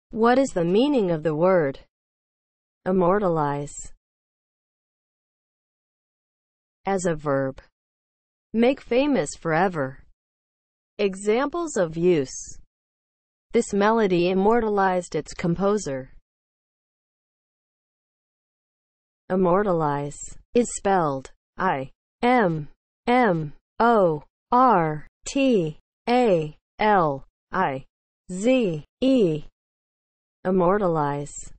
What is the meaning of the word immortalize? As a verb, make famous forever. Examples of use: this melody immortalized its composer. Immortalize is spelled IMMORTALIZE. Immortalize.